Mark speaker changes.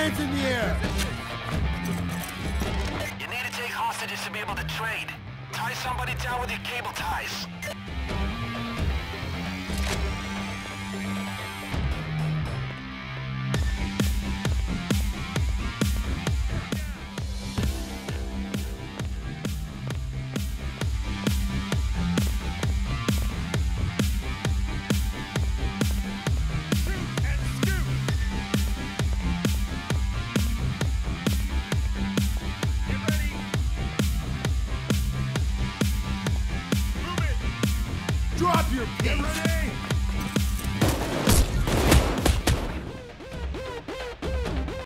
Speaker 1: Hands in the air!
Speaker 2: You need to take hostages to be able to trade. Tie somebody down with your cable ties.
Speaker 1: Drop your piece!